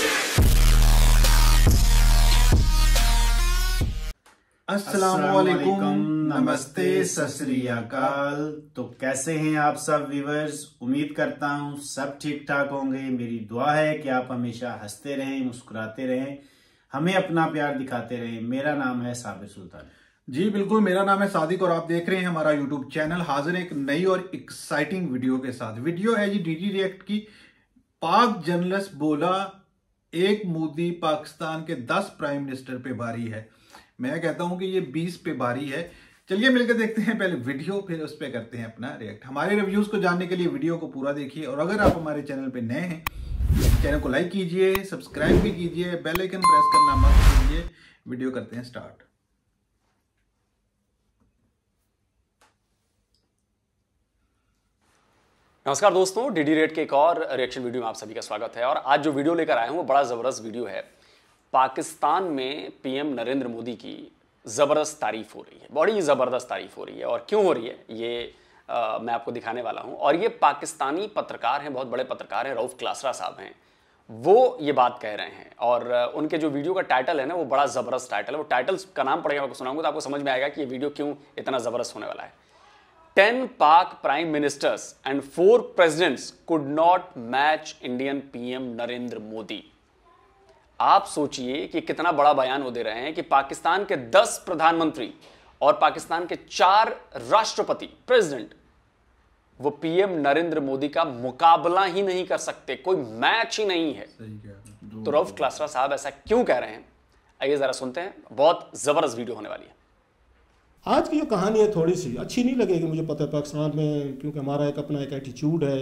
अस्सलामुअलैकुम, नमस्ते, सत श्री अकाल। तो कैसे हैं आप सब व्यूअर्स? उम्मीद करता हूं सब ठीक ठाक होंगे। मेरी दुआ है कि आप हमेशा हंसते रहें, मुस्कुराते रहें, हमें अपना प्यार दिखाते रहें। मेरा नाम है साबिर सुल्तान। जी बिल्कुल, मेरा नाम है सादिक और आप देख रहे हैं हमारा यूट्यूब चैनल। हाजिर एक नई और एक्साइटिंग वीडियो के साथ। वीडियो है जी डीडी रिएक्ट की। पाक जर्नलिस्ट बोला एक मोदी पाकिस्तान के 10 प्राइम मिनिस्टर पे भारी है। मैं कहता हूं कि ये 20 पे भारी है। चलिए मिलकर देखते हैं पहले वीडियो, फिर उस पर करते हैं अपना रिएक्ट। हमारे रिव्यूज को जानने के लिए वीडियो को पूरा देखिए और अगर आप हमारे चैनल पे नए हैं, चैनल को लाइक कीजिए, सब्सक्राइब भी कीजिए, बेल आइकन प्रेस करना मत भूलिए। वीडियो करते हैं स्टार्ट। नमस्कार दोस्तों, डीडी रेट के एक और रिएक्शन वीडियो में आप सभी का स्वागत है। और आज जो वीडियो लेकर आए हूं वो बड़ा ज़बरदस्त वीडियो है। पाकिस्तान में पीएम नरेंद्र मोदी की ज़बरदस्त तारीफ हो रही है, बड़ी ज़बरदस्त तारीफ हो रही है। और क्यों हो रही है ये मैं आपको दिखाने वाला हूं। और ये पाकिस्तानी पत्रकार हैं, बहुत बड़े पत्रकार हैं, रऊफ क्लासरा साहब हैं, वो ये बात कह रहे हैं। और उनके जो वीडियो का टाइटल है ना, वो बड़ा ज़बरदस्त टाइटल है। वो टाइटल का नाम पढ़ेगा, आपको सुनाऊंगा तो आपको समझ में आएगा कि ये वीडियो क्यों इतना ज़बरदस्त होने वाला है। 10 Pak prime ministers and 4 presidents could not match Indian PM Narendra Modi. आप सोचिए कि कितना बड़ा बयान वो दे रहे हैं कि पाकिस्तान के 10 प्रधानमंत्री और पाकिस्तान के 4 राष्ट्रपति प्रेसिडेंट वो पीएम नरेंद्र मोदी का मुकाबला ही नहीं कर सकते, कोई मैच ही नहीं है। तो रऊफ क्लासरा साहब ऐसा क्यों कह रहे हैं, आइए जरा सुनते हैं। बहुत जबरदस्त वीडियो होने वाली है। आज की जो कहानी है थोड़ी सी अच्छी नहीं लगेगी, मुझे पता है पाकिस्तान में, क्योंकि हमारा एक अपना एक एटीट्यूड है,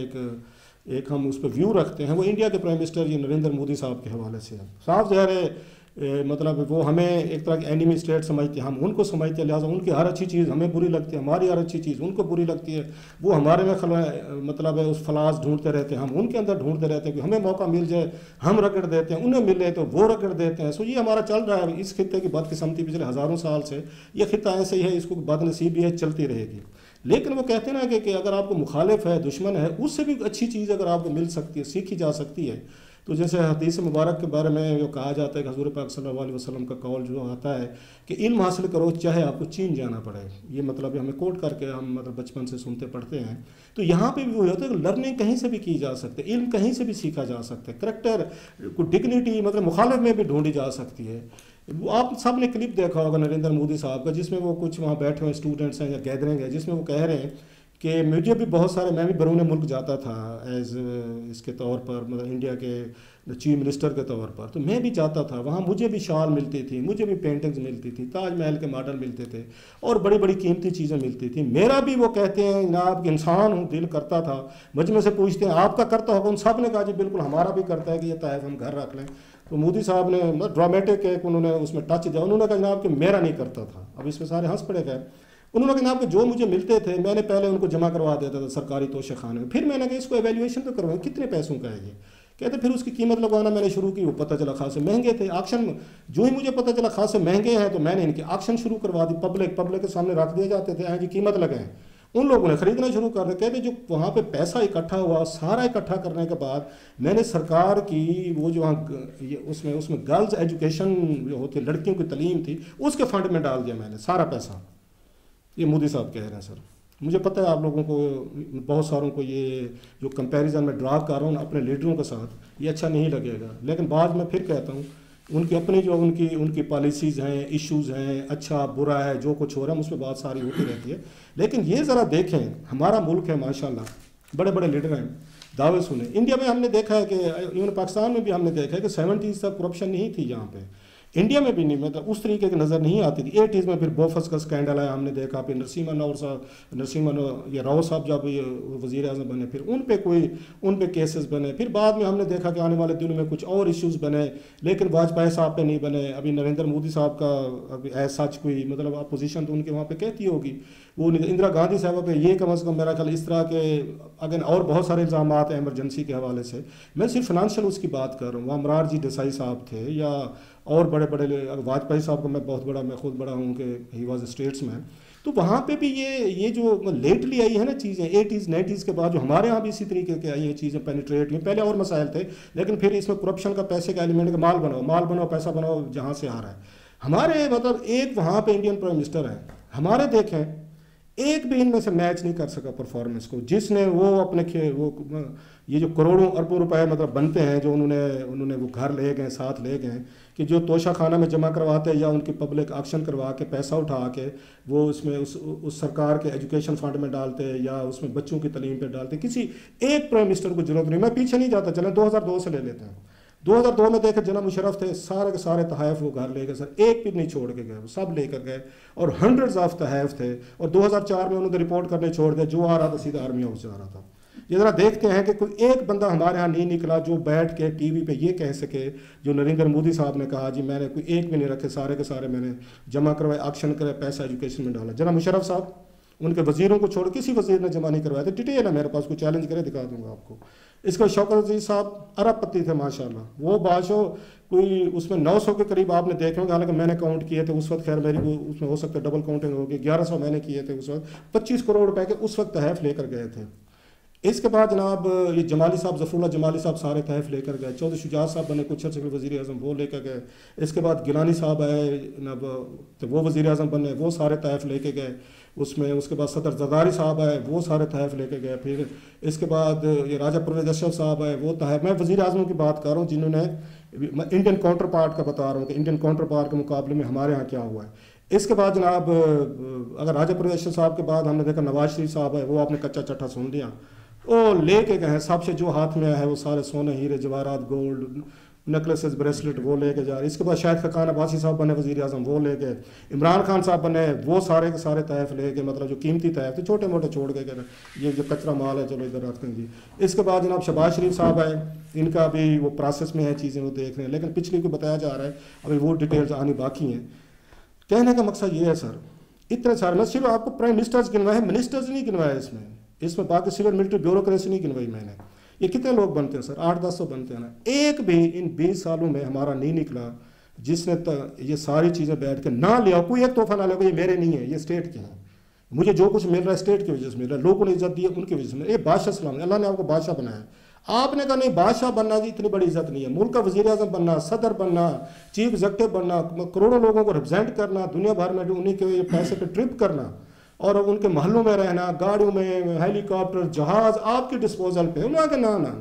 एक हम उस पर व्यू रखते हैं। वो इंडिया के प्राइम मिनिस्टर जी नरेंद्र मोदी साहब के हवाले से साफ ज़ाहिर है, मतलब वो हमें एक तरह की एनिमी स्टेट समझते हैं, हम उनको समझते हैं, लिहाजा उनकी हर अच्छी चीज़ हमें बुरी लगती है, हमारी हर अच्छी चीज़ उनको बुरी लगती है। वो हमारे में मतलब है उस फलास ढूंढते रहते हैं, हम उनके अंदर ढूंढते रहते हैं कि हमें मौका मिल जाए हम रगड़ देते हैं, उन्हें मिले तो वो रगड़ देते हैं। सो ये हमारा चल रहा है। इस खित्ते की बदकिस्मती पिछले हज़ारों साल से ये खित्ता ऐसे ही है, इसको बदनसीबी है, चलती रहेगी। लेकिन वो कहते हैं ना कि अगर आपको मुखालिफ है, दुश्मन है, उससे भी अच्छी चीज़ अगर आपको मिल सकती है, सीखी जा सकती है। तो जैसे हदीस मुबारक के बारे में जो कहा जाता है कि हज़ूर पाक सल्लल्लाहु अलैहि वसल्लम का कौल जो आता है कि इल्म हासिल करो चाहे आपको चीन जाना पड़े। ये मतलब हमें कोट करके हम मतलब बचपन से सुनते पढ़ते हैं। तो यहाँ पे भी वो होता है कि लर्निंग कहीं से भी की जा सकती है, इल्म कहीं से भी सीखा जा सकता है, करैक्टर को डिग्निटी मतलब मुखालिफ में भी ढूंढी जा सकती है। आप सब ने क्लिप देखा होगा नरेंद्र मोदी साहब का, जिसमें वो कुछ वहाँ बैठे हुए स्टूडेंट्स हैं या गैदरिंग है, जिसमें वो कह रहे हैं कि मुझे भी बहुत सारे, मैं भी बैरून मुल्क जाता था एज इसके तौर पर, मतलब इंडिया के चीफ मिनिस्टर के तौर पर, तो मैं भी जाता था वहाँ, मुझे भी शाल मिलती थी, मुझे भी पेंटिंग्स मिलती थी, ताजमहल के मॉडल मिलते थे और बड़ी बड़ी कीमती चीज़ें मिलती थी। मेरा भी वो कहते हैं जनाब इंसान हूँ, दिल करता था। मजमे से पूछते हैं आपका करता होगा? उन सब ने कहा जी बिल्कुल हमारा भी करता है कि ये तहफ़ हम घर रख लें। तो मोदी साहब ने ड्रामेटिक एक उन्होंने उसमें टच दिया, उन्होंने कहा जनाब कि मेरा नहीं करता था। अब इसमें सारे हंस पड़े गए। उन्होंने कहा जनाब कि जो मुझे मिलते थे मैंने पहले उनको जमा करवा देता था सरकारी तोशे खाने में, फिर मैंने कहा इसको एवेल्यूएशन तो करवाएं कितने पैसों का है ये। कहते फिर उसकी कीमत लगवाना मैंने शुरू की, वो पता चला खासे महंगे थे। ऑक्शन जो ही मुझे पता चला खासे महंगे हैं तो मैंने इनकी ऑक्शन शुरू करवा दी, पब्लिक के सामने रख दिए जाते थे, हाँ जी कीमत लगाएं। उन लोगों ने खरीदना शुरू कर दिया। कहते जो वहाँ पे पैसा इकट्ठा हुआ, सारा इकट्ठा करने के बाद मैंने सरकार की वो जो वहाँ उसमें गर्ल्स एजुकेशन जो होती है, लड़कियों की तालीम थी, उसके फंड में डाल दिया मैंने सारा पैसा। ये मोदी साहब कह रहे हैं। सर मुझे पता है आप लोगों को, बहुत सारों को ये जो कंपैरिजन में ड्रा कर रहा हूँ अपने लीडरों के साथ, ये अच्छा नहीं लगेगा। लेकिन बाद में फिर कहता हूँ उनकी अपनी जो उनकी पॉलिसीज़ हैं, इश्यूज़ हैं, अच्छा बुरा है, जो कुछ हो रहा है उसमें बात सारी होती रहती है। लेकिन ये ज़रा देखें, हमारा मुल्क है माशाल्लाह, बड़े बड़े लीडर हैं, दावे सुने। इंडिया में हमने देखा है कि इवन पाकिस्तान में भी हमने देखा है कि 70s तक करप्शन नहीं थी यहाँ पे, इंडिया में भी नहीं, मतलब उस तरीके की नज़र नहीं आती थी। 80s में फिर बोफस का स्कैंडल आया, हमने देखा। फिर नरसिम्हा राव साहब जब ये वज़ीर आज़म बने, फिर उन पे केसेस बने। फिर बाद में हमने देखा कि आने वाले दिनों में कुछ और इश्यूज़ बने, लेकिन वाजपेयी साहब पे नहीं बने। अभी नरेंद्र मोदी साहब का अभी ऐसा सच कोई मतलब अपोजिशन तो उनके वहाँ पे कहती होगी, वो इंदिरा गांधी साहब पे ये कम अज़ कम मेरा ख्याल इस तरह के अगर और बहुत सारे इल्ज़ाम हैं एमरजेंसी के हवाले से। मैं सिर्फ फाइनेंशियल उसकी बात कर रहा हूँ। वहाँ मोरारजी देसाई साहब थे या और बड़े बड़े, वाजपेयी साहब को मैं बहुत बड़ा, मैं खुद बड़ा हूँ कि ही वॉज ए स्टेट्समैन। तो वहाँ पे भी ये जो लेटली आई है ना चीज़ें 80s 90s के बाद, जो हमारे यहाँ भी इसी तरीके के आई हैं चीज़ें पेनिट्रेट हुई। पहले और मसाइल थे, लेकिन फिर इसमें करप्शन का, पैसे का एलिमेंट का, माल बनाओ पैसा बनाओ जहाँ से आ रहा है। हमारे मतलब एक वहाँ पे इंडियन प्राइम मिनिस्टर है हमारे, देखें एक भी इनमें से मैच नहीं कर सका परफॉर्मेंस को, जिसने वो अपने वो ये जो करोड़ों अरबों रुपए मतलब बनते हैं, जो उन्होंने वो घर ले गए, साथ ले गए, कि जो तोशा खाना में जमा करवाते हैं या उनकी पब्लिक ऑक्शन करवा के पैसा उठा के वो उसमें उस सरकार के एजुकेशन फंड में डालते हैं या उसमें बच्चों की तालीम पे डालते हैं। किसी एक प्राइम मिनिस्टर को जरूरत नहीं। मैं पीछे नहीं जाता, चलें 2002 से ले लेते हैं। 2002 में देखे जनाब मुशर्रफ थे, सारे के सारे तहफ़ वो घर ले गए सर, एक भी नहीं छोड़ के गए, वो सब लेकर गए और हंड्रेड्स ऑफ तहफ़ थे। और 2004 में उन्होंने रिपोर्ट करने छोड़ दिया, जो आ रहा था सीधा आर्मी हाउस जा रहा था। ये ज़रा देखते हैं कि कोई एक बंदा हमारे यहाँ नहीं निकला जो बैठ के टीवी पे ये कह सके, जो नरेंद्र मोदी साहब ने कहा जी मैंने कोई एक भी नहीं रखे, सारे के सारे मैंने जमा करवाए, ऑक्शन करे, पैसा एजुकेशन में डाला। जनाब मुशर्रफ साहब उनके वजीरों को छोड़ किसी वजीर ने जमा नहीं करवाया था। डिटेल है मेरे पास, कोई चैलेंज करे दिखा दूंगा आपको। इसका शौकत अजीज साहब अरबपति थे माशाल्लाह, वो बादशाह कोई उसमें 900 के करीब आपने देखे होंगे, हालांकि मैंने काउंट किए थे उस वक्त, खैर मेरी उसमें हो सकता है डबल काउंटिंग होगी, 1100 मैंने किए थे उस वक्त। 25 करोड़ रुपए के उस वक्त तहफ़ लेकर गए थे। इसके बाद जनाब ये जमाली साहब, जफरुल्लाह जमाली साहब सारे तहफ़ लेकर गए। चौधरी शुजात साहब बने कुछ अर्से वज़ीर आज़म, वो लेकर गए। इसके बाद गिलानी साहब आए जनाब, तो वो वज़ीर आज़म बने, वो सारे तहफ़ लेके गए उसमें। उसके बाद सदर जरदारी साहब आए, वो सारे तहफ़ लेके गए। फिर इसके बाद ये राजा परवेज़ अशरफ साहब आए, वो तहफ़। मैं वज़ीर आज़मों की बात कर रहा हूँ जिन्होंने, मैं इंडियन काउंटर पार्ट का बता रहा हूँ कि इंडियन काउंटर पार्ट के मुकाबले में हमारे यहाँ क्या हुआ है। इसके बाद जनाब अगर राजा परवेज़ अशरफ साहब के बाद हमने देखा नवाज शरीफ साहब है, वो आपने कच्चा चट्टा सुन लिया, वो लेके गए सबसे जो हाथ में आया है वो सारे सोने, हीरे, जवाहरात, गोल्ड, नेकलेसेस, ब्रेसलेट वो लेके जा रहे। इसके बाद शाहिद खकान अब्बासी साहब बने वज़ीर आज़म, वो ले गए। इमरान खान साहब बने, वो सारे के सारे तहफ़ ले गए, मतलब जो कीमती तहफ़ थे छोटे मोटे छोड़ के गए, ये जो कचरा माल है चलो इधर रख जी। इसके बाद जनाब शहबाज शरीफ साहब आए, इनका भी वो प्रोसेस में है चीज़ें, वो देख रहे हैं, लेकिन पिछली को बताया जा रहा है, अभी वो डिटेल्स आनी बाकी हैं। कहने का मकसद ये है सर, इतने सारे, मैं सिर्फ आपको प्राइम मिनिस्टर्स गिनवाए, मिनिस्टर्स नहीं गिनवाए इसमें बाकी सिविल मिलिट्री ब्यूरोक्रेसी नहीं गिनवाई मैंने। ये कितने लोग बनते हैं सर, 800-1000 बनते हैं ना। एक भी इन 20 सालों में हमारा नहीं निकला जिसने ये सारी चीज़ें बैठ के ना लिया, कोई एक तोहफा ना लिया, ये मेरे नहीं है, ये स्टेट के हैं, मुझे जो कुछ मिल रहा है स्टेट की वजह से मिल रहा है, लोगों ने इज्जत दी है उनकी वजह से। ये बादशाह सलाम, अल्लाह ने आपको बादशाह बनाया, आपने कहा नहीं बादशाह बनना जी इतनी बड़ी इज्जत नहीं है, मुल्क का वज़ीर आज़म बनना, सदर बनना, चीफ एग्जेक्टिव बनना, करोड़ों लोगों को रिप्रेजेंट करना, दुनिया भर में उन्हीं के पैसे पे ट्रिप करना और उनके महलों में रहना, गाड़ियों में, हेलीकॉप्टर, जहाज आपके डिस्पोजल पे। उन्होंने कहा ना,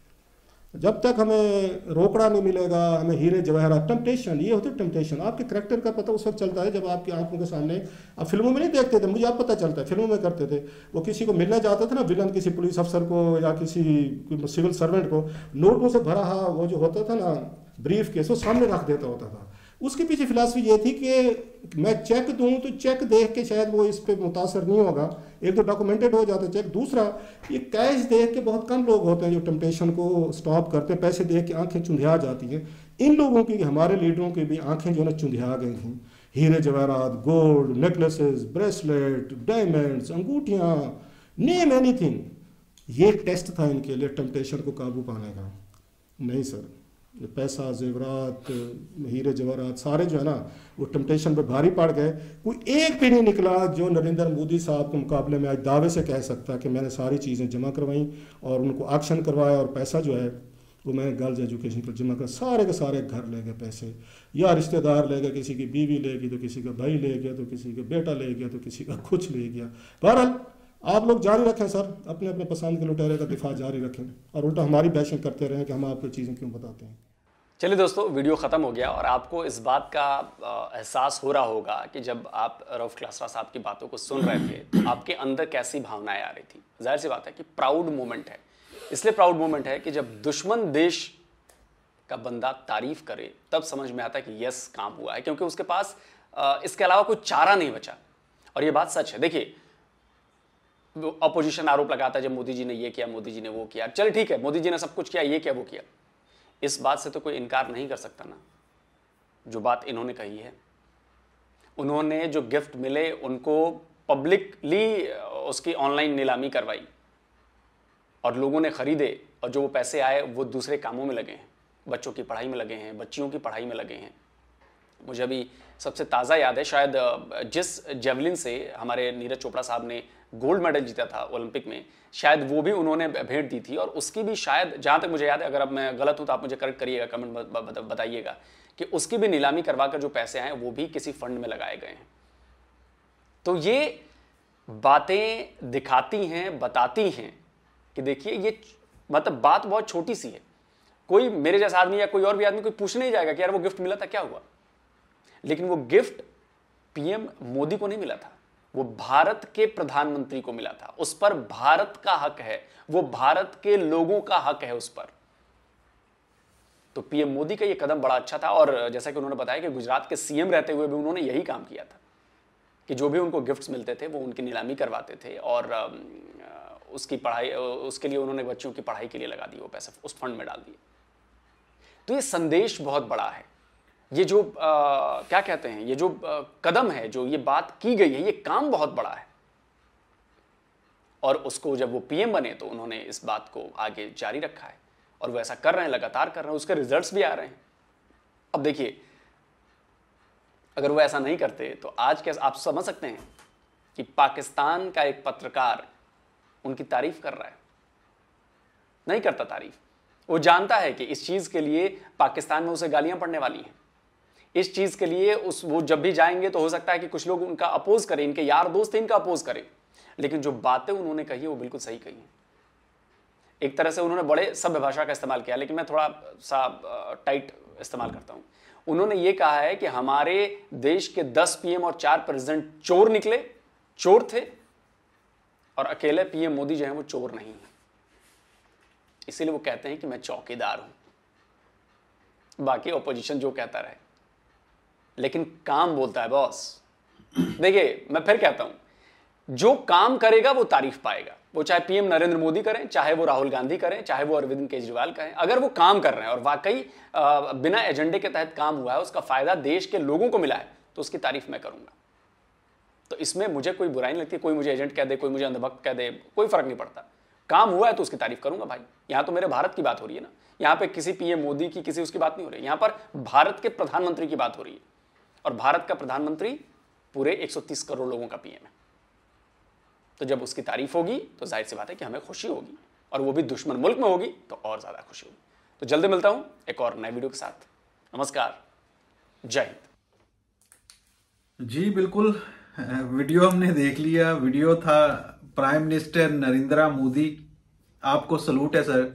जब तक हमें रोकड़ा नहीं मिलेगा, हमें हीरे जवाहरात, टेम्पटेशन, ये होती टेम्पटेशन। आपके करैक्टर का पता उस वक्त चलता है जब आपकी आंखों के सामने, अब फिल्मों में नहीं देखते थे, मुझे आप पता चलता है, फिल्मों में करते थे, वो किसी को मिलने जाते थे ना, विलन किसी पुलिस अफसर को या किसी सिविल सर्वेंट को, नोटों से भरा वो जो होता था ना ब्रीफ केस, वो सामने रख देता होता था। उसके पीछे फिलासफी ये थी कि मैं चेक दूं तो चेक देख के शायद वो इस पे मुतासर नहीं होगा, एक तो डॉक्यूमेंटेड हो जाता है चेक, दूसरा ये कैश देख के बहुत कम लोग होते हैं जो टेम्पटेशन को स्टॉप करते हैं, पैसे देख के आंखें चुंधिया जाती हैं। इन लोगों की, हमारे लीडरों की भी आंखें जो है चुंधिया गई थी, हीरे जवाहरात, गोल्ड, नेकलेसेस, ब्रेसलेट, डायमंड्स, अंगूठियाँ, नेम एनीथिंग। ये टेस्ट था इनके लिए टेम्पटेशन को काबू पाने का। नहीं सर, पैसा, जेवरात, हीरे जवाहरात सारे जो है ना वो टेम्पटेशन पे भारी पड़ गए। कोई एक भी नहीं निकला जो नरेंद्र मोदी साहब के मुकाबले में आज दावे से कह सकता कि मैंने सारी चीज़ें जमा करवाई और उनको ऑक्शन करवाया और पैसा जो है वो मैंने गर्ल्स एजुकेशन पर जमा कर, सारे के सारे घर ले गए पैसे, या रिश्तेदार ले गए, किसी की बीवी ले गई तो किसी का भाई ले गया, तो किसी का बेटा ले गया, तो किसी का कुछ ले गया। बहरहाल आप लोग जारी रखें सर, अपने अपने पसंद के लुटेरे का दिफा जारी रखें और उल्टा हमारी बैशिंग करते रहें कि हम आपको चीज़ें क्यों बताते हैं। चलिए दोस्तों, वीडियो ख़त्म हो गया और आपको इस बात का एहसास हो रहा होगा कि जब आप रऊफ क्लासरा साहब की बातों को सुन रहे थे तो आपके अंदर कैसी भावनाएं आ रही थी। जाहिर सी बात है कि प्राउड मोमेंट है, इसलिए प्राउड मोमेंट है कि जब दुश्मन देश का बंदा तारीफ करे तब समझ में आता है कि यस काम हुआ है, क्योंकि उसके पास इसके अलावा कोई चारा नहीं बचा। और ये बात सच है। देखिए, अपोजिशन आरोप लगाता है जब मोदी जी ने ये किया, मोदी जी ने वो किया, चल ठीक है, मोदी जी ने सब कुछ किया, ये किया, वो किया, इस बात से तो कोई इनकार नहीं कर सकता ना। जो बात इन्होंने कही है, उन्होंने जो गिफ्ट मिले उनको पब्लिकली उसकी ऑनलाइन नीलामी करवाई और लोगों ने खरीदे, और जो वो पैसे आए वो दूसरे कामों में लगे हैं, बच्चों की पढ़ाई में लगे हैं, बच्चियों की पढ़ाई में लगे हैं। मुझे अभी सबसे ताज़ा याद है, शायद जिस जेवलिन से हमारे नीरज चोपड़ा साहब ने गोल्ड मेडल जीता था ओलंपिक में, शायद वो भी उन्होंने भेंट दी थी। और उसकी भी शायद, जहाँ तक मुझे याद है, अगर अब मैं गलत हूँ तो आप मुझे करेक्ट करिएगा, कमेंट बताइएगा, कि उसकी भी नीलामी करवा कर जो पैसे आए वो भी किसी फंड में लगाए गए हैं। तो ये बातें दिखाती हैं, बताती हैं कि देखिए ये मतलब बात बहुत छोटी सी है। कोई मेरे जैसा आदमी या कोई और भी आदमी कोई पूछने ही जाएगा कि यार वो गिफ्ट मिला था, क्या हुआ। लेकिन वो गिफ्ट पीएम मोदी को नहीं मिला था, वो भारत के प्रधानमंत्री को मिला था। उस पर भारत का हक है, वो भारत के लोगों का हक है उस पर। तो पीएम मोदी का ये कदम बड़ा अच्छा था। और जैसा कि उन्होंने बताया कि गुजरात के सीएम रहते हुए भी उन्होंने यही काम किया था कि जो भी उनको गिफ्ट्स मिलते थे वो उनकी नीलामी करवाते थे और उसकी पढ़ाई, उसके लिए उन्होंने बच्चों की पढ़ाई के लिए लगा दिए वो पैसे, उस फंड में डाल दिए। तो ये संदेश बहुत बड़ा है। ये जो क्या कहते हैं, ये जो कदम है, जो ये बात की गई है, ये काम बहुत बड़ा है। और उसको जब वो पीएम बने तो उन्होंने इस बात को आगे जारी रखा है और वो ऐसा कर रहे हैं, लगातार कर रहे हैं, उसके रिजल्ट्स भी आ रहे हैं। अब देखिए, अगर वो ऐसा नहीं करते तो आज कैसे, आप समझ सकते हैं कि पाकिस्तान का एक पत्रकार उनकी तारीफ कर रहा है, नहीं करता तारीफ। वो जानता है कि इस चीज के लिए पाकिस्तान में उसे गालियां पड़ने वाली हैं। इस चीज के लिए वो जब भी जाएंगे तो हो सकता है कि कुछ लोग उनका अपोज करें, इनके यार दोस्त इनका अपोज करें, लेकिन जो बातें उन्होंने कही है वो बिल्कुल सही कही है। एक तरह से उन्होंने बड़े सभ्य भाषा का इस्तेमाल किया, लेकिन मैं थोड़ा सा टाइट इस्तेमाल करता हूं। उन्होंने ये कहा है कि हमारे देश के 10 पीएम और 4 प्रेसिडेंट चोर निकले, चोर थे, और अकेले पीएम मोदी जो है वो चोर नहीं है। इसीलिए वो कहते हैं कि मैं चौकीदार हूं, बाकी ऑपोजिशन जो कहता रहे, लेकिन काम बोलता है बॉस। देखिए, मैं फिर कहता हूं, जो काम करेगा वो तारीफ पाएगा। वो चाहे पीएम नरेंद्र मोदी करें, चाहे वो राहुल गांधी करें, चाहे वो अरविंद केजरीवाल करें, अगर वो काम कर रहे हैं और वाकई बिना एजेंडे के तहत काम हुआ है, उसका फायदा देश के लोगों को मिला है, तो उसकी तारीफ मैं करूंगा। तो इसमें मुझे कोई बुराई नहीं लगती। कोई मुझे एजेंट कह दे, कोई मुझे अंधभक्त कह दे, कोई फर्क नहीं पड़ता। काम हुआ है तो उसकी तारीफ करूंगा भाई। यहां तो मेरे भारत की बात हो रही है ना, यहां पे किसी पीएम मोदी की, किसी उसकी बात नहीं हो रही, यहां पर भारत के प्रधानमंत्री की बात हो रही है। और भारत का प्रधानमंत्री पूरे 130 करोड़ लोगों का पीएम है। तो जब उसकी तारीफ होगी तो जाहिर सी बात है कि हमें खुशी होगी, और वो भी दुश्मन मुल्क में होगी तो और ज्यादा खुशी होगी। तो जल्दी मिलता हूं एक और नए वीडियो के साथ। नमस्कार, जय हिंद। जी बिल्कुल, वीडियो हमने देख लिया। वीडियो था प्राइम मिनिस्टर नरेंद्र मोदी। आपको सलूट है सर,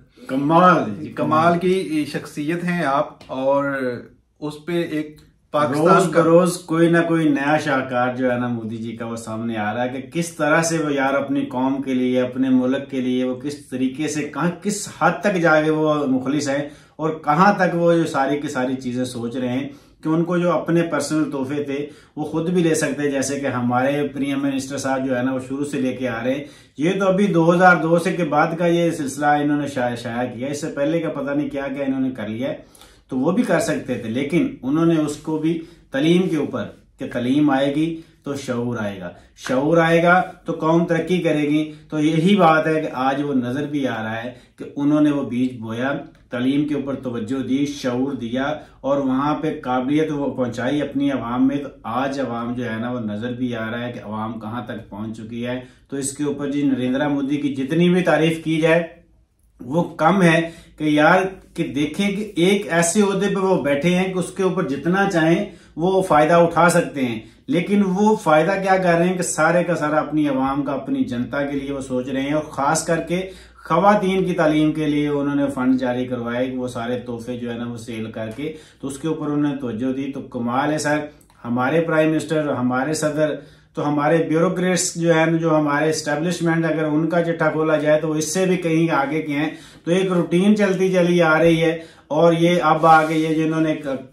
कमाल की शख्सियत हैं आप। और उस पे एक रोज बरोज कोई ना कोई नया शाहकार जो है ना मोदी जी का वो सामने आ रहा है कि किस तरह से वो यार अपनी कौम के लिए, अपने मुल्क के लिए वो किस तरीके से, कहां किस हद तक जाके वो मुखलिस है, और कहां तक वो जो सारी की सारी चीजें सोच रहे हैं कि उनको जो अपने पर्सनल तोहफे थे वो खुद भी ले सकते हैं। जैसे कि हमारे प्रीमियर मिनिस्टर साहब जो है ना वो शुरू से लेके आ रहे हैं। ये तो अभी 2002 से के बाद का ये सिलसिला इन्होंने शाया किया, इससे पहले का पता नहीं क्या क्या इन्होंने कर लिया है। तो वो भी कर सकते थे, लेकिन उन्होंने उसको भी तलीम के ऊपर, कि तलीम आएगी तो शऊर आएगा, शऊर आएगा तो कौम तरक्की करेगी। तो यही बात है कि आज वो नजर भी आ रहा है कि उन्होंने वो बीज बोया, तलीम के ऊपर तवज्जो दी, शऊर दिया, और वहां पे काबिलियत वो पहुंचाई अपनी अवाम में। तो आज अवाम जो है ना वो नजर भी आ रहा है कि अवाम कहां तक पहुंच चुकी है। तो इसके ऊपर जी नरेंद्र मोदी की जितनी भी तारीफ की जाए वो कम है कि यार कि देखें कि एक ऐसे ओहदे पे वो बैठे हैं कि उसके ऊपर जितना चाहें वो फायदा उठा सकते हैं, लेकिन वो फायदा क्या कर रहे हैं कि सारे का सारा अपनी अवाम का, अपनी जनता के लिए वो सोच रहे हैं। और खास करके खवातीन की तालीम के लिए उन्होंने फंड जारी करवाए, वो सारे तोहफे जो है ना वो सेल करके, तो उसके ऊपर उन्होंने तवज्जो दी। तो कमाल है सर, हमारे प्राइम मिनिस्टर, हमारे सदर, तो हमारे ब्यूरोक्रेट्स जो है, जो हमारे एस्टेब्लिशमेंट, अगर उनका चिट्ठा खोला जाए तो इससे भी कहीं आगे के हैं। तो एक रूटीन चलती चली आ रही है, और ये अब आगे ये जिन्होंने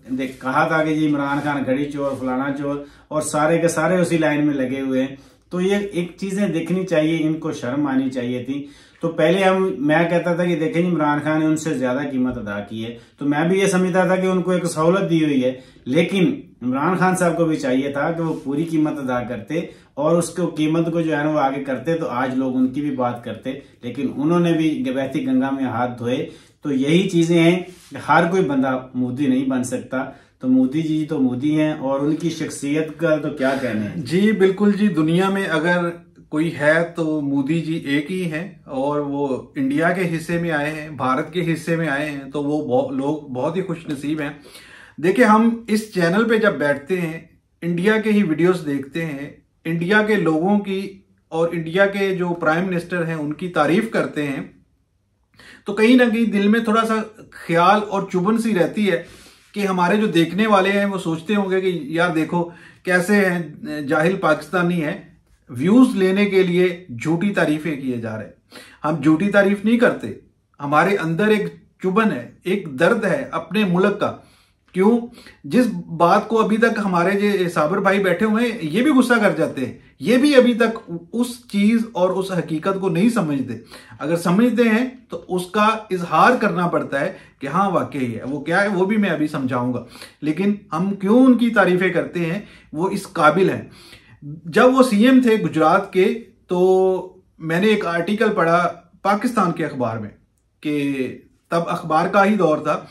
कहा था कि जी इमरान खान घड़ी चोर, फलाना चोर, और सारे के सारे उसी लाइन में लगे हुए हैं। तो ये एक चीजें देखनी चाहिए, इनको शर्म आनी चाहिए थी। तो पहले मैं कहता था कि देखें इमरान खान ने उनसे ज्यादा कीमत अदा की है, तो मैं भी ये समझता था कि उनको एक सहूलत दी हुई है, लेकिन इमरान खान साहब को भी चाहिए था कि वो पूरी कीमत अदा करते और उसको कीमत को जो है ना वो आगे करते, तो आज लोग उनकी भी बात करते। लेकिन उन्होंने भी बहती गंगा में हाथ धोए। तो यही चीजें हैं, हर कोई बंदा मोदी नहीं बन सकता। तो मोदी जी तो मोदी हैं, और उनकी शख्सियत का तो क्या कहने हैं। जी बिल्कुल जी, दुनिया में अगर कोई है तो मोदी जी एक ही हैं, और वो इंडिया के हिस्से में आए हैं, भारत के हिस्से में आए हैं, तो वो लोग बहुत ही खुश नसीब हैं। देखिए, हम इस चैनल पे जब बैठते हैं, इंडिया के ही वीडियोस देखते हैं, इंडिया के लोगों की और इंडिया के जो प्राइम मिनिस्टर हैं उनकी तारीफ करते हैं, तो कहीं ना कहीं दिल में थोड़ा सा ख्याल और चुभन सी रहती है कि हमारे जो देखने वाले हैं वो सोचते होंगे कि यार देखो कैसे हैं, जाहिल पाकिस्तानी है, व्यूज लेने के लिए झूठी तारीफें किए जा रहे हैं। हम झूठी तारीफ नहीं करते, हमारे अंदर एक चुभन है, एक दर्द है अपने मुल्क का। क्यों? जिस बात को अभी तक हमारे जो साबिर भाई बैठे हुए हैं ये भी गुस्सा कर जाते हैं, ये भी अभी तक उस चीज और उस हकीकत को नहीं समझते। अगर समझते हैं तो उसका इजहार करना पड़ता है कि हाँ वाकई है। वो क्या है वो भी मैं अभी समझाऊंगा, लेकिन हम क्यों उनकी तारीफें करते हैं, वो इस काबिल है। जब वो सीएम थे गुजरात के, तो मैंने एक आर्टिकल पढ़ा पाकिस्तान के अखबार में, कि तब अखबार का ही दौर था,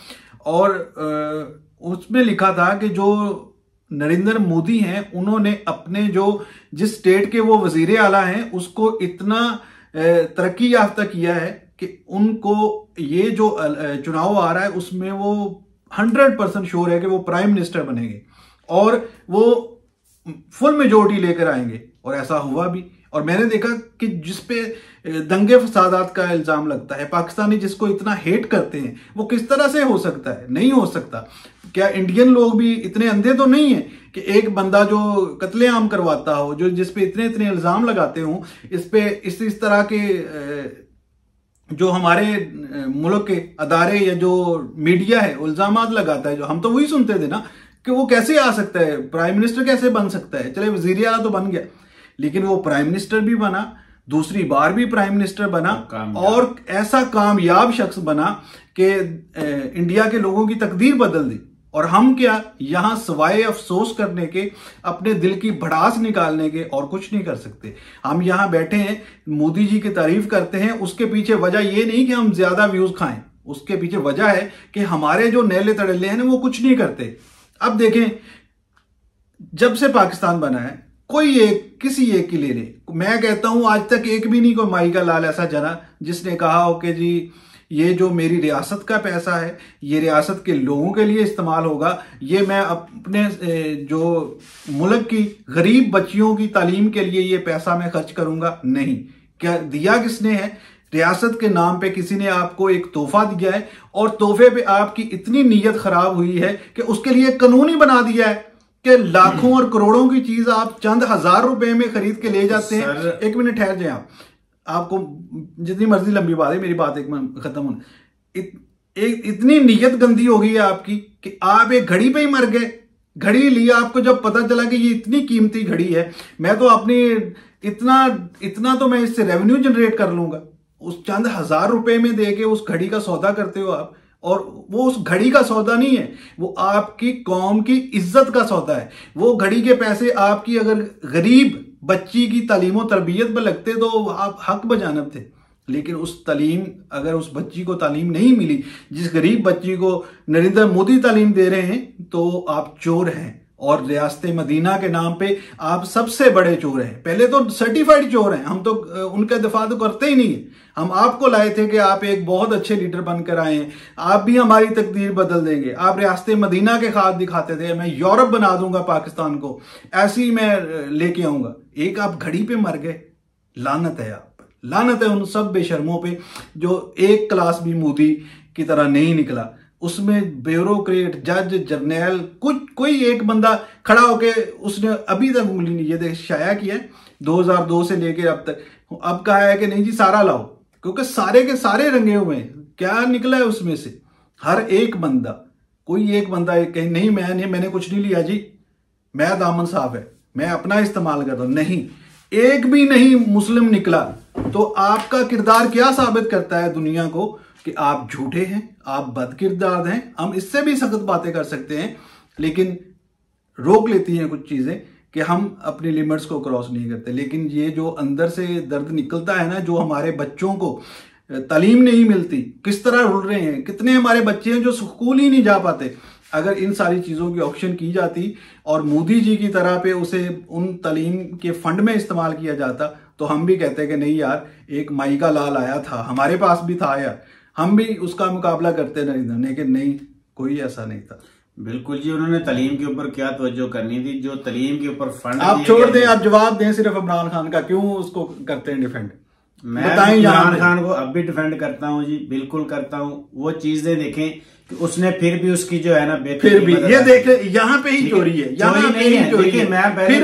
और उसमें लिखा था कि जो नरेंद्र मोदी हैं उन्होंने अपने जिस स्टेट के वो वजीर आला हैं उसको इतना तरक्की याफ्ता किया है कि उनको ये जो चुनाव आ रहा है उसमें वो 100% श्योर है कि वो प्राइम मिनिस्टर बनेंगे और वो फुल मेजोरिटी लेकर आएंगे। और ऐसा हुआ भी। और मैंने देखा कि जिसपे दंगे फसादात का इल्जाम लगता है, पाकिस्तानी जिसको इतना हेट करते हैं, वो किस तरह से हो सकता है? नहीं हो सकता। क्या इंडियन लोग भी इतने अंधे तो नहीं है कि एक बंदा जो कत्लेआम करवाता हो, जो जिसपे इतने इतने इल्जाम लगाते हो, इस तरह के जो हमारे मुल्क के अदारे या जो मीडिया है इल्जामात लगाता है, जो हम तो वही सुनते थे ना कि वो कैसे आ सकता है, प्राइम मिनिस्टर कैसे बन सकता है। चले वजीर आला तो बन गया, लेकिन वो प्राइम मिनिस्टर भी बना, दूसरी बार भी प्राइम मिनिस्टर बना, और ऐसा कामयाब शख्स बना कि इंडिया के लोगों की तकदीर बदल दी। और हम क्या यहां सवाए अफसोस करने के, अपने दिल की भड़ास निकालने के और कुछ नहीं कर सकते। हम यहां बैठे हैं, मोदी जी की तारीफ करते हैं, उसके पीछे वजह ये नहीं कि हम ज्यादा व्यूज खाएं, उसके पीछे वजह है कि हमारे जो नैले तड़ेले हैं वो कुछ नहीं करते। अब देखें, जब से पाकिस्तान बना है, कोई एक किसी एक की ले ले, मैं कहता हूं आज तक एक भी नहीं कोई माई का लाल ऐसा जना जिसने कहा हो कि जी ये जो मेरी रियासत का पैसा है ये रियासत के लोगों के लिए इस्तेमाल होगा, ये मैं अपने जो मुल्क की गरीब बच्चियों की तालीम के लिए ये पैसा मैं खर्च करूंगा। नहीं। क्या दिया किसने है? रियासत के नाम पे किसी ने आपको एक तोहफा दिया है, और तोहफे पे आपकी इतनी नीयत खराब हुई है कि उसके लिए कानून ही बना दिया है कि लाखों और करोड़ों की चीज आप चंद हजार रुपए में खरीद के ले जाते हैं। एक मिनट ठहर जाए, आपको जितनी मर्जी लंबी बात है, मेरी बात एक खत्म होने, इतनी नीयत गंदी हो गई है आपकी कि आप एक घड़ी पे ही मर गए। घड़ी ली, आपको जब पता चला कि ये इतनी कीमती घड़ी है, मैं तो अपनी इतना तो मैं इससे रेवेन्यू जनरेट कर लूंगा। उस चंद हजार रुपए में दे के उस घड़ी का सौदा करते हो आप, और वो उस घड़ी का सौदा नहीं है, वो आपकी कौम की इज्जत का सौदा है। वो घड़ी के पैसे आपकी अगर गरीब बच्ची की तालीम और तरबियत पर लगते तो आप हक बजानब थे। लेकिन उस तालीम, अगर उस बच्ची को तालीम नहीं मिली, जिस गरीब बच्ची को नरेंद्र मोदी तालीम दे रहे हैं, तो आप चोर हैं। और रियासत मदीना के नाम पे आप सबसे बड़े चोर हैं। पहले तो सर्टिफाइड चोर हैं, हम तो उनका दिफा तो करते ही नहीं है। हम आपको लाए थे कि आप एक बहुत अच्छे लीडर बनकर आए हैं, आप भी हमारी तकदीर बदल देंगे। आप रियासत मदीना के ख्वाब दिखाते थे, मैं यूरोप बना दूंगा पाकिस्तान को, ऐसे ही मैं लेके आऊंगा। एक आप घड़ी पे मर गए। लानत है आप पर, लानत है उन सब बेशर्मों पे जो एक क्लास भी मोदी की तरह नहीं निकला। उसमें ब्यूरोक्रेट, जज, जर्नैल, कोई एक बंदा खड़ा होके उसने अभी तक उंगली नहीं ये शाया किया है 2002 से लेकर अब तक। अब कहा है कि नहीं जी सारा लाओ, क्योंकि सारे के सारे रंगे हुए हैं। क्या निकला है उसमें से? हर एक बंदा, कोई एक बंदा कहीं नहीं मैंने कुछ नहीं लिया जी, मैं दामन साफ है, मैं अपना इस्तेमाल कर रहा हूं। नहीं, एक भी नहीं मुस्लिम निकला। तो आपका किरदार क्या साबित करता है दुनिया को कि आप झूठे हैं, आप बदकिरदार हैं। हम इससे भी सख्त बातें कर सकते हैं, लेकिन रोक लेती हैं कुछ चीजें कि हम अपनी लिमिट्स को क्रॉस नहीं करते। लेकिन ये जो अंदर से दर्द निकलता है ना, जो हमारे बच्चों को तालीम नहीं मिलती, किस तरह रुल रहे हैं, कितने हमारे बच्चे हैं जो स्कूल ही नहीं जा पाते। अगर इन सारी चीजों की ऑप्शन की जाती और मोदी जी की तरह पे उसे उन तलीम के फंड में इस्तेमाल किया जाता तो हम भी कहते कि नहीं यार, एक माई का लाल आया था, हमारे पास भी था यार, हम भी उसका मुकाबला करते नरेंद्र, लेकिन नहीं, कोई ऐसा नहीं था। बिल्कुल जी, उन्होंने तलीम के ऊपर क्या तवज्जो करनी थी, जो तलीम के ऊपर फंड आप छोड़ दें, आप जवाब दें सिर्फ इमरान खान का, क्यों उसको करते हैं डिफेंड? मैं इमरान खान को अब भी डिफेंड करता हूं जी, बिल्कुल करता हूं। वो चीजें देखें कि उसने फिर भी उसकी जो है ना फिर भी ये देखे यहाँ पे ही चोरी है, यहाँ पे ही चोरी है। मैं फिर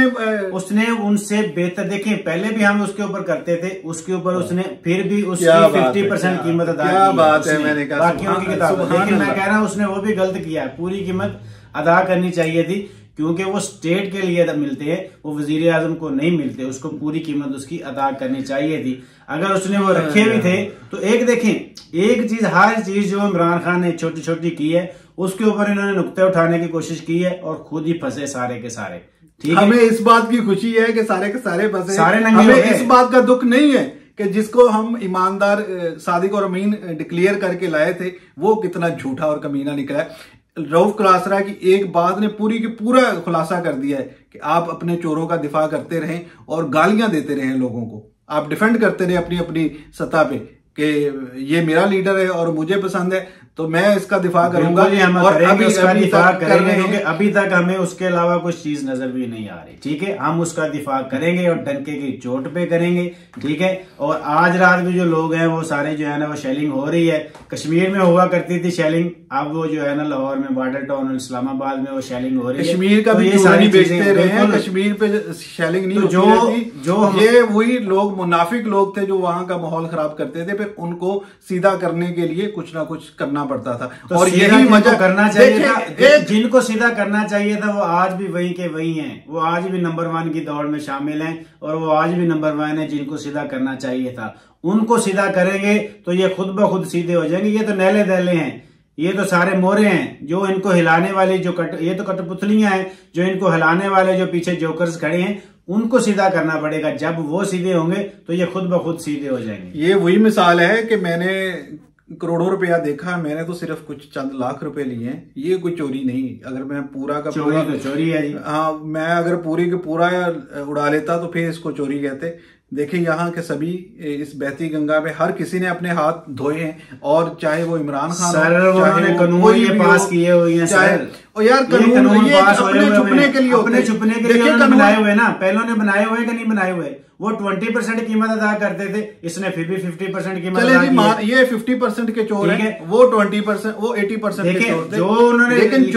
भी उसने उनसे बेहतर, देखें पहले भी हम उसके ऊपर करते थे, उसके ऊपर उसने फिर भी उसकी 50% कीमत अदा की। क्या बात है, मैंने कहा बाकियों की किताब, लेकिन मैं कह रहा हूँ उसने वो भी गलत किया है। पूरी कीमत अदा करनी चाहिए थी, क्योंकि वो स्टेट के लिए मिलते हैं, वो वजीर आजम को नहीं मिलते, उसको पूरी कीमत उसकी अदा करनी चाहिए थी। अगर उसने वो रखे भी थे तो एक देखें, एक चीज, हर चीज जो इमरान खान ने छोटी छोटी की है उसके ऊपर इन्होंने नुक्ते उठाने की कोशिश की है और खुद ही फंसे सारे के सारे। ठीक है, हमें इस बात की खुशी है कि सारे के सारे फंसे, सारे हमें इस बात का दुख नहीं है कि जिसको हम ईमानदार, सादिक और अमीन डिक्लेयर करके लाए थे, वो कितना झूठा और कमीना निकला है। रऊफ क्लासरा की एक बात ने पूरी की पूरा खुलासा कर दिया है कि आप अपने चोरों का दिफा करते रहें और गालियां देते रहें लोगों को, आप डिफेंड करते रहें अपनी अपनी सतह पे कि ये मेरा लीडर है और मुझे पसंद है तो मैं इसका दिफा करूंगा। और अभी उसका दिफा करेंगे, क्योंकि अभी तक हमें उसके अलावा कुछ चीज नजर भी नहीं आ रही। ठीक है, हम उसका दिफा करेंगे और डंके की चोट पे करेंगे। ठीक है, और आज रात भी जो लोग हैं वो सारे जो है ना वो शेलिंग हो रही है। कश्मीर में हुआ करती थी शेलिंग, अब वो जो है ना लाहौर में, बॉर्डर टाउन इस्लामाबाद में वो शेलिंग हो रही है। कश्मीर का भी सारी बेचते रहे, कश्मीर पे शेलिंग नहीं होती। जो ये वही लोग मुनाफिक लोग थे जो वहां का माहौल खराब करते थे, फिर उनको सीधा करने के लिए कुछ ना कुछ करना पड़ता था। तो और यही वजह करना चाहिए था, जिनको सीधा करना चाहिए था वो आज भी वही के वही हैं, वो आज भी नंबर 1 की दौड़ में शामिल हैं और वो आज भी नंबर 1 है। जिनको सीधा करना चाहिए था उनको सीधा करेंगे तो ये खुद ब खुद सीधे हो जाएंगे। ये तो नैले दैले हैं, ये तो सारे मोरे हैं जो इनको हिलाने वाले, जो ये तो कठपुतलियां हैं जो इनको हिलाने वाले, जो पीछे जोकर्स खड़े हैं, उनको सीधा करना पड़ेगा। जब वो सीधे होंगे तो ये खुद ब खुद सीधे हो जाएंगे। ये वही मिसाल है कि मैंने करोड़ों रुपया देखा, मैंने तो सिर्फ कुछ चंद लाख रुपए लिए हैं। ये कोई चोरी नहीं, अगर मैं पूरा का चोरी तो चोरी है जी। हाँ, मैं अगर पूरी का पूरा उड़ा लेता तो फिर इसको चोरी कहते। देखिए यहाँ के सभी इस बहती गंगा पे हर किसी ने अपने हाथ धोए हैं, और चाहे वो इमरान खान, चाहे कानून ये पास किए हुए हैं, चाहे और यार कानून ये अपने छुपने के लिए, अपने छुपने के लिए बनाए हुए ना, पहलों ने बनाए हुए कि नहीं बनाए हुए। वो 20% कीमत अदा करते थे, इसने फिर भी 50% कीमत अदा की। ये 50% के चोर है, वो 20%, वो 80% के चोर थे। जो उन्होंने, लेकिन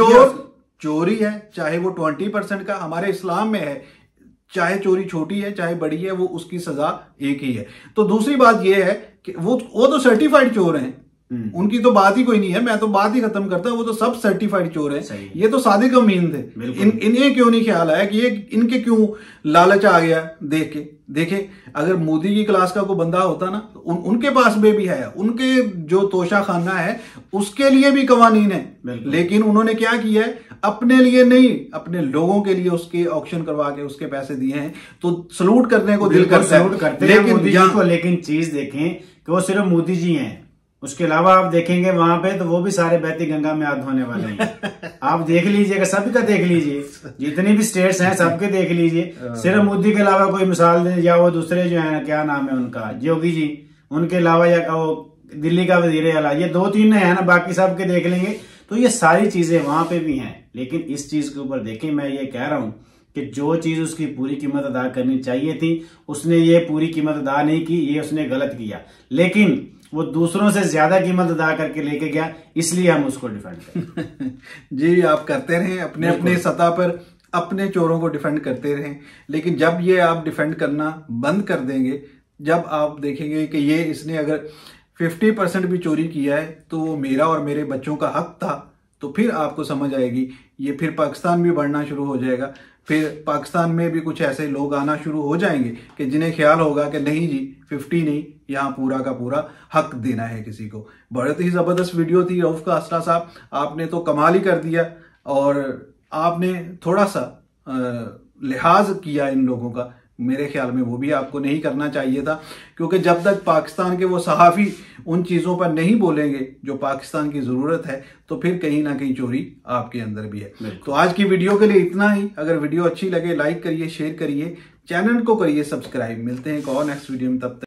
चोरी है, चाहे वो 20% का हमारे इस्लाम में है, चाहे चोरी छोटी है चाहे बड़ी है, वो उसकी सजा एक ही है। तो दूसरी बात ये है कि वो तो सर्टिफाइड चोर हैं, उनकी तो बात ही कोई नहीं है, मैं तो बात ही खत्म करता हूं, वो तो सब सर्टिफाइड चोर हैं। ये तो सादिक अमीन थे, इन्हें क्यों नहीं ख्याल आया कि ये इनके क्यों लालच आ गया देख के। देखें, अगर मोदी की क्लास का कोई बंदा होता ना तो उनके पास में भी है, उनके जो तोशा खाना है उसके लिए भी कवानीन है, लेकिन उन्होंने क्या किया है, अपने लिए नहीं अपने लोगों के लिए उसके ऑक्शन करवा के उसके पैसे दिए हैं। तो सलूट करने को दिल करता है, लेकिन चीज देखें कि वो सिर्फ मोदी जी हैं, उसके अलावा आप देखेंगे वहां पे तो वो भी सारे बहती गंगा में हाथ धोने वाले हैं। आप देख लीजिएगा, सभी का देख लीजिए, जितनी भी स्टेट्स हैं सबके देख लीजिए। सिर्फ मोदी के अलावा कोई मिसाल दे, या वो दूसरे जो है, क्या नाम है उनका, योगी जी, उनके अलावा या वो दिल्ली का वजीर आला, ये 2-3 है ना, बाकी सबके देख लेंगे। तो ये सारी चीजें वहां पे भी हैं, लेकिन इस चीज के ऊपर देखें, मैं ये कह रहा हूं कि जो चीज उसकी पूरी कीमत अदा करनी चाहिए थी उसने ये पूरी कीमत अदा नहीं की, ये उसने गलत किया। लेकिन वो दूसरों से ज्यादा कीमत अदा करके लेके गया, इसलिए हम उसको डिफेंड करें। जी, आप करते रहें अपने अपने सतह पर, अपने चोरों को डिफेंड करते रहें, लेकिन जब ये आप डिफेंड करना बंद कर देंगे, जब आप देखेंगे कि ये इसने अगर 50% भी चोरी किया है तो वो मेरा और मेरे बच्चों का हक था, तो फिर आपको समझ आएगी, ये फिर पाकिस्तान भी बढ़ना शुरू हो जाएगा। फिर पाकिस्तान में भी कुछ ऐसे लोग आना शुरू हो जाएंगे कि जिन्हें ख्याल होगा कि नहीं जी 50 नहीं, यहाँ पूरा का पूरा हक देना है किसी को। बहुत ही जबरदस्त वीडियो थी रऊफ क्लासरा साहब, आपने तो कमाल ही कर दिया, और आपने थोड़ा सा लिहाज किया इन लोगों का, मेरे ख्याल में वो भी आपको नहीं करना चाहिए था, क्योंकि जब तक पाकिस्तान के वो सहाफ़ी उन चीजों पर नहीं बोलेंगे जो पाकिस्तान की जरूरत है, तो फिर कहीं ना कहीं चोरी आपके अंदर भी है। तो आज की वीडियो के लिए इतना ही। अगर वीडियो अच्छी लगे लाइक करिए, शेयर करिए, चैनल को करिए सब्सक्राइब। मिलते हैं एक और नेक्स्ट वीडियो में, तब तक